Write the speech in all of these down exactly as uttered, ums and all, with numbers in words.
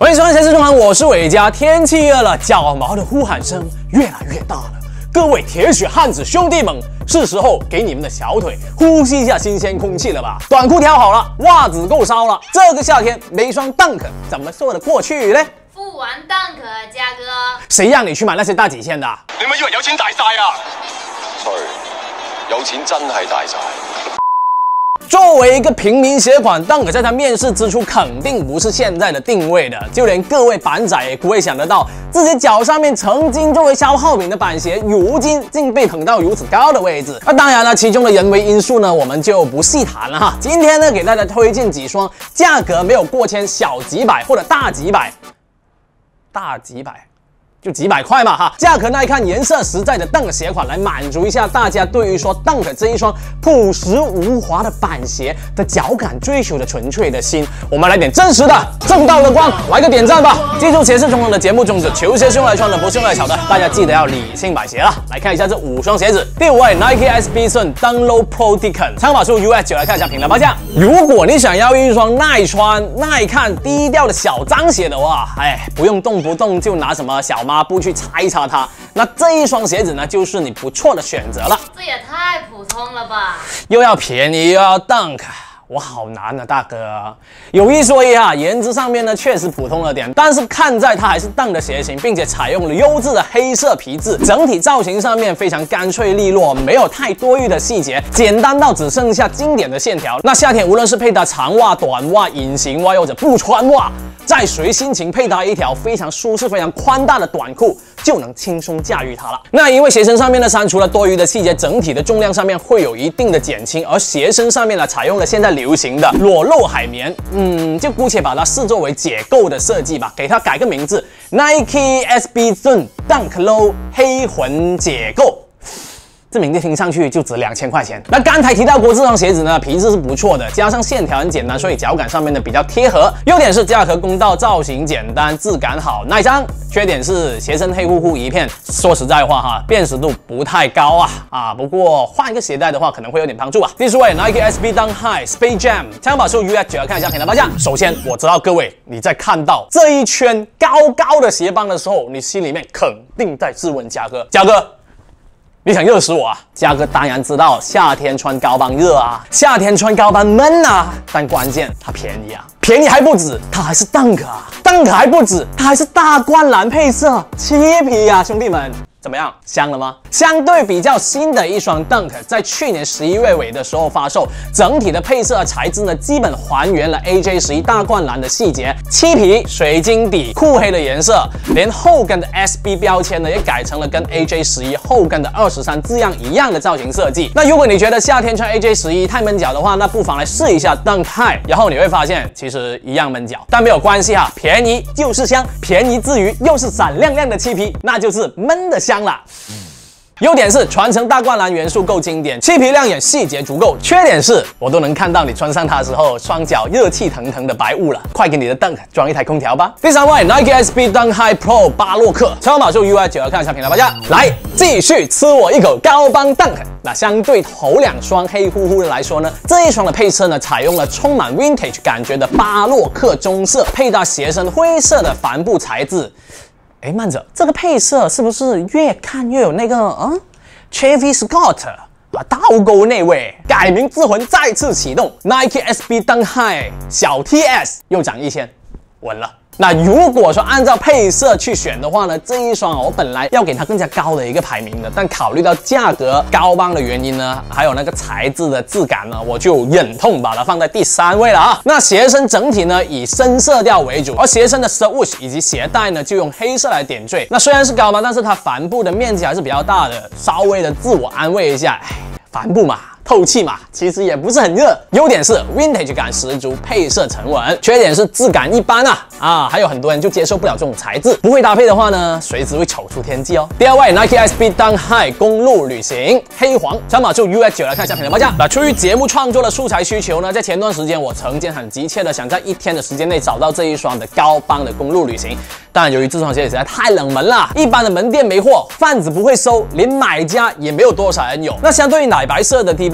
欢迎收看《谁是中行》，我是伟嘉。天气热了，脚毛的呼喊声越来越大了。各位铁血汉子兄弟们，是时候给你们的小腿呼吸一下新鲜空气了吧？短裤挑好了，袜子够烧了。这个夏天没双 Dunk 怎么说得过去呢？ 不玩 Dunk， 嘉哥。 谁让你去买那些大几千的？ 你咪以為有錢大晒啊 ？Sorry， 有錢真係大晒。 作为一个平民鞋款 ，Dunk 在它面世之初肯定不是现在的定位的，就连各位板仔也不会想得到，自己脚上面曾经作为消耗品的板鞋，如今竟被捧到如此高的位置。那当然了，其中的人为因素呢，我们就不细谈了哈。今天呢，给大家推荐几双价格没有过千，小几百或者大几百，大几百。 就几百块嘛哈，价格耐看、颜色实在的 Dunk 鞋款，来满足一下大家对于说 Dunk 这一双朴实无华的板鞋的脚感追求的纯粹的心。我们来点真实的、正道的光，来个点赞吧！记住，鞋是中行的节目宗旨，球鞋是用来穿的，不是用来炒的，大家记得要理性买鞋了。来看一下这五双鞋子，第五位 Nike S B Sun Dunk Low Pro Deacon， 参考数 U S 九，来看一下品牌报价。如果你想要一双耐穿、耐看、低调的小脏鞋的话，哎，不用动不动就拿什么小抹布去擦一擦它，那这一双鞋子呢，就是你不错的选择了。 这也太普通了吧！ 又要便宜又要 Dunk， 我好难啊，大哥。有一说一啊，颜值上面呢确实普通了点，但是看在它还是 Dunk 的鞋型，并且采用了优质的黑色皮质，整体造型上面非常干脆利落，没有太多余的细节，简单到只剩下经典的线条。那夏天无论是配搭长袜、短袜、隐形袜，或者不穿袜。 再随心情配搭一条非常舒适、非常宽大的短裤，就能轻松驾驭它了。那因为鞋身上面呢删除了多余的细节，整体的重量上面会有一定的减轻。而鞋身上面呢采用了现在流行的裸露海绵，嗯，就姑且把它视作为解构的设计吧，给它改个名字 ，Nike S B Sun Dunk Low 黑魂解构。 这名字听上去就值两千块钱。那刚才提到过这双鞋子呢，皮质是不错的，加上线条很简单，所以脚感上面呢比较贴合。优点是价格公道，造型简单，质感好，耐脏。缺点是鞋身黑乎乎一片，说实在话哈，辨识度不太高啊啊。不过换一个鞋带的话，可能会有点帮助啊。第四位 Nike S B Dunk High Space Jam， 参考数 U S 九，来看一下品牌报价。首先我知道各位你在看到这一圈高高的鞋帮的时候，你心里面肯定在质问嘉哥，嘉哥。 你想热死我啊！嘉哥当然知道夏天穿高帮热啊，夏天穿高帮闷啊，但关键它便宜啊，便宜还不止，它还是 Dunk 啊 ，Dunk 还不止，它还是大灌篮配色，漆皮啊，兄弟们。 怎么样，香了吗？相对比较新的一双 Dunk， 在去年十一月尾的时候发售，整体的配色和材质呢，基本还原了 A J 十一大灌篮的细节，漆皮、水晶底、酷黑的颜色，连后跟的 S B 标签呢，也改成了跟 A J 十一后跟的二十三字样一样的造型设计。那如果你觉得夏天穿 A J 十一太闷脚的话，那不妨来试一下 Dunk High， 然后你会发现其实一样闷脚，但没有关系哈，便宜就是香，便宜之余又是闪亮亮的漆皮，那就是闷的香。 香了。优点是传承大灌篮元素够经典，漆皮亮眼，细节足够。缺点是我都能看到你穿上它的时候，双脚热气腾腾的白雾了。快给你的 Dunk 装一台空调吧。第三位 Nike S B Dunk High Pro 巴洛克，参考数 U S 九，来看一下品牌报价。来，继续吃我一口高帮 Dunk。那相对头两双黑乎乎的来说呢，这一双的配色呢，采用了充满 vintage 感觉的巴洛克棕色，配搭鞋身灰色的帆布材质。 哎，慢着，这个配色是不是越看越有那个嗯 ，Travis Scott 啊，倒钩那位？改名之魂再次启动 ，Nike S B Dunk High 小 T S 又涨一千，稳了。 那如果说按照配色去选的话呢，这一双我本来要给它更加高的一个排名的，但考虑到价格高帮的原因呢，还有那个材质的质感呢，我就忍痛把它放在第三位了啊。那鞋身整体呢以深色调为主，而鞋身的 swoosh 以及鞋带呢就用黑色来点缀。那虽然是高帮，但是它帆布的面积还是比较大的，稍微的自我安慰一下，哎，帆布嘛。 透气嘛，其实也不是很热。优点是 vintage 感十足，配色沉稳；缺点是质感一般啊啊，还有很多人就接受不了这种材质，不会搭配的话呢，随时会丑出天际哦。第二位 Nike S B Dunk High 公路旅行黑黄，参考数 U S 九，来看一下品牌报价。那出于节目创作的素材需求呢，在前段时间我曾经很急切的想在一天的时间内找到这一双的高帮的公路旅行，但由于这双鞋实在太冷门了，一般的门店没货，贩子不会收，连买家也没有多少人有。那相对于奶白色的地方。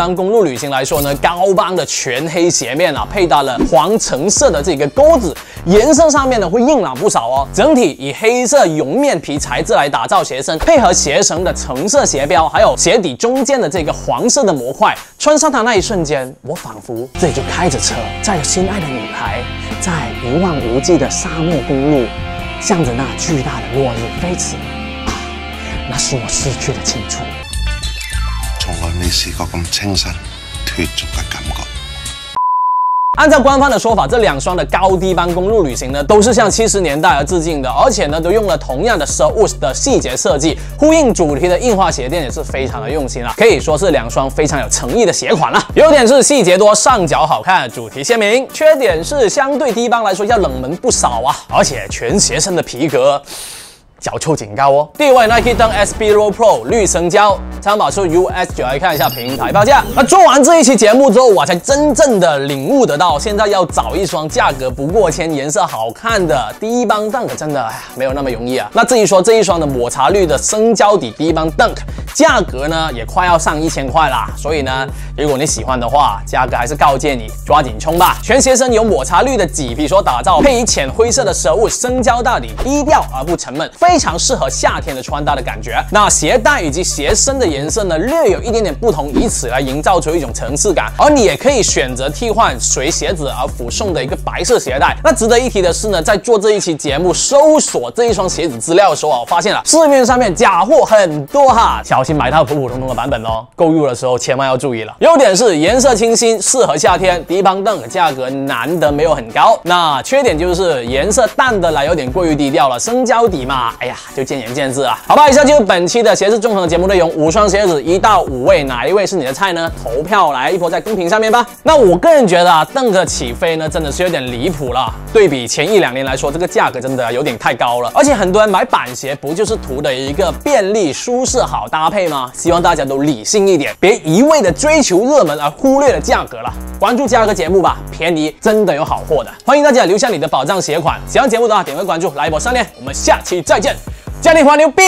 邦公路旅行来说呢，高帮的全黑鞋面啊，配搭了黄橙色的这个钩子，颜色上面呢会硬朗不少哦。整体以黑色绒面皮材质来打造鞋身，配合鞋绳的橙色鞋标，还有鞋底中间的这个黄色的模块，穿上它那一瞬间，我仿佛自己就开着车，载着心爱的女孩，在一望无际的沙漠公路，向着那巨大的落日飞驰。啊，那是我逝去的青春。 從來未試過咁清新脱俗嘅感覺。 按照官方的说法，这两双的高低帮公路旅行呢，都是向七十年代而致敬的，而且呢，都用了同样的 Sherwood 的细节设计，呼应主题的硬化鞋垫也是非常的用心啊，可以说是两双非常有诚意的鞋款啦。优点是细节多，上脚好看，主题鲜明；缺点是相对低帮来说要冷门不少啊，而且全鞋身的皮革。脚臭警告哦！第一位 Nike Dunk S B Roll Pro 绿生胶，参考数 U S 九，来看一下平台报价。那做完这一期节目之后，我才真正的领悟得到，现在要找一双价格不过千、颜色好看的低帮 Dunk 真的哎呀没有那么容易啊。那至于说这一双的抹茶绿的生胶底低帮 Dunk， 价格呢也快要上一千块啦。所以呢，如果你喜欢的话，价格还是告诫你抓紧冲吧。全鞋身由抹茶绿的麂皮所打造，配以浅灰色的Sherwood生胶大底，低调而不沉闷。非常适合夏天的穿搭的感觉。那鞋带以及鞋身的颜色呢，略有一点点不同，以此来营造出一种层次感。而你也可以选择替换随鞋子而附送的一个白色鞋带。那值得一提的是呢，在做这一期节目搜索这一双鞋子资料的时候啊，我发现了市面上面假货很多哈，小心买到普普通通的版本哦。购入的时候千万要注意了。优点是颜色清新，适合夏天。低帮 Dunk 价格难得没有很高。那缺点就是颜色淡的来，有点过于低调了。生胶底嘛，哎呀。就见仁见智啊，好吧，以下就是本期的鞋子纵横的节目内容，五双鞋子一到五位，哪一位是你的菜呢？投票来一波在公屏上面吧。那我个人觉得啊，Dunk起飞呢真的是有点离谱了，对比前一两年来说，这个价格真的有点太高了。而且很多人买板鞋不就是图的一个便利、舒适、好搭配吗？希望大家都理性一点，别一味的追求热门而忽略了价格了。关注嘉哥节目吧，便宜真的有好货的。欢迎大家留下你的宝藏鞋款，喜欢节目的话点个关注，来一波三连，我们下期再见。嘉年华牛逼！